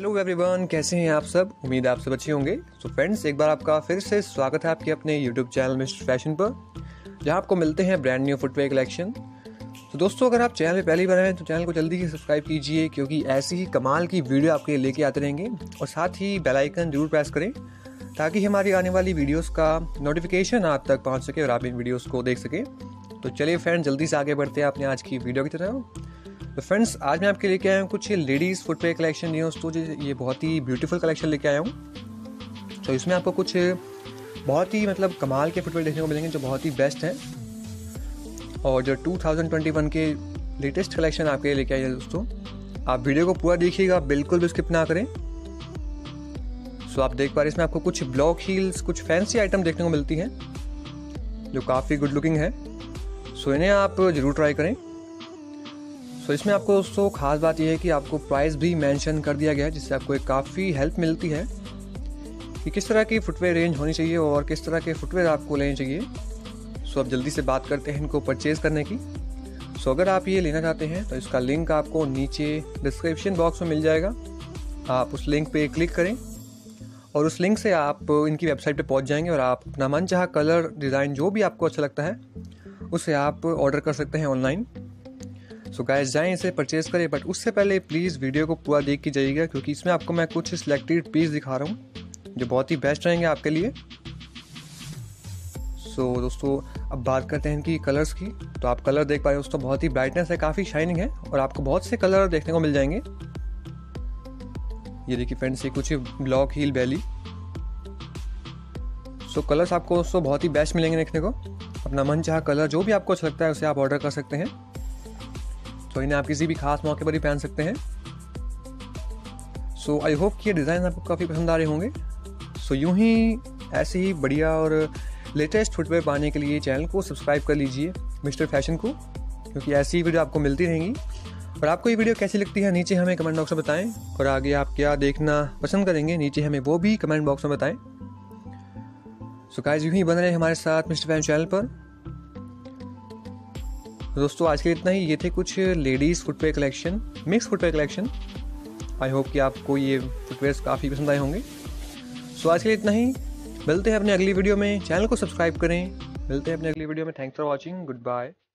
Hello everyone, कैसे हैं आप सब। उम्मीद है आप सब अच्छे होंगे। तो फ्रेंड्स, एक बार आपका फिर से स्वागत है आपके अपने यूट्यूब चैनल मिस्टर फैशन पर, जहां आपको मिलते हैं ब्रांड न्यू फुटवेयर कलेक्शन। तो दोस्तों, अगर आप चैनल पे पहली बार आए तो चैनल को जल्दी से सब्सक्राइब कीजिए, क्योंकि ऐसी ही कमाल की वीडियो आपके लिए लेके आते रहेंगे। और साथ ही बेल आइकन जरूर प्रेस करें ताकि हमारी आने वाली वीडियोस का नोटिफिकेशन आप तक पहुंच सके और आप इन वीडियोस को देख सकें। तो चलिए फ्रेंड्स, जल्दी से आगे बढ़ते हैं अपने आज की वीडियो की तरफ। तो फ्रेंड्स, आज मैं आपके लेके आया हूँ कुछ लेडीज़ फुटवेयर कलेक्शन। दोस्तों, ये बहुत ही ब्यूटीफुल कलेक्शन लेके आया हूँ। तो इसमें आपको कुछ बहुत ही कमाल के फुटवेयर देखने को मिलेंगे जो बहुत ही बेस्ट हैं, और जो 2021 के लेटेस्ट कलेक्शन आपके लिए लेके आए हैं। दोस्तों, आप वीडियो को पूरा देखिएगा, बिल्कुल भी स्किप ना करें। सो आप देख पा रहे हैं इसमें आपको कुछ ब्लॉक हील्स, कुछ फैंसी आइटम देखने को मिलती हैं जो काफ़ी गुड लुकिंग है। सो इन्हें आप ज़रूर ट्राई करें। सो इसमें आपको दोस्तों खास बात यह है कि आपको प्राइस भी मेंशन कर दिया गया है, जिससे आपको एक काफ़ी हेल्प मिलती है कि किस तरह की फुटवेयर रेंज होनी चाहिए और किस तरह के फुटवेयर आपको लेने चाहिए। सो अब जल्दी से बात करते हैं इनको परचेज़ करने की। सो अगर आप ये लेना चाहते हैं तो इसका लिंक आपको नीचे डिस्क्रिप्शन बॉक्स में मिल जाएगा। आप उस लिंक पे क्लिक करें और उस लिंक से आप इनकी वेबसाइट पे पहुंच जाएंगे और आप अपना मनचाहा कलर, डिज़ाइन जो भी आपको अच्छा लगता है उसे आप ऑर्डर कर सकते हैं ऑनलाइन। सो गाइस, जाएं इसे परचेज़ करें, बट उससे पहले प्लीज़ वीडियो को पूरा देख के जाइएगा, क्योंकि इसमें आपको मैं कुछ सिलेक्टेड पीस दिखा रहा हूँ जो बहुत ही बेस्ट रहेंगे आपके लिए। सो दोस्तों, अब बात करते हैं इनकी कलर्स की। तो आप कलर देख पा रहे हो दोस्तों, बहुत ही ब्राइटनेस है, काफ़ी शाइनिंग है और आपको बहुत से कलर देखने को मिल जाएंगे। ये देखिए फ्रेंड्स, ये कुछ block heel belly. So colours आपको दोस्तों बहुत ही बेस्ट मिलेंगे देखने को। अपना मन चाहा कलर जो भी आपको अच्छा लगता है उसे आप ऑर्डर कर सकते हैं। तो इन्हें आप किसी भी खास मौके पर ही पहन सकते हैं। सो आई होप कि ये डिज़ाइन आपको काफ़ी पसंद आ रहे होंगे। सो यूं ही ऐसे ही बढ़िया और लेटेस्ट फुटवेयर पाने के लिए चैनल को सब्सक्राइब कर लीजिए मिस्टर फैशन को, क्योंकि ऐसी ही वीडियो आपको मिलती रहेंगी। और आपको ये वीडियो कैसी लगती है नीचे हमें कमेंट बॉक्स में बताएं, और आगे आप क्या देखना पसंद करेंगे नीचे हमें वो भी कमेंट बॉक्स में बताएं। सो गाइस, यूं ही बन रहे हमारे साथ मिस्टर फैशन चैनल पर। दोस्तों, आज के लिए इतना ही। ये थे कुछ ladies footwear collection, mix footwear collection. I hope कि आपको ये फुटवेयर्स काफ़ी पसंद आए होंगे। सो आज के लिए इतना ही। मिलते हैं अपने अगली वीडियो में। चैनल को सब्सक्राइब करें। मिलते हैं अपने अगली वीडियो में। Thanks for watching. Good bye.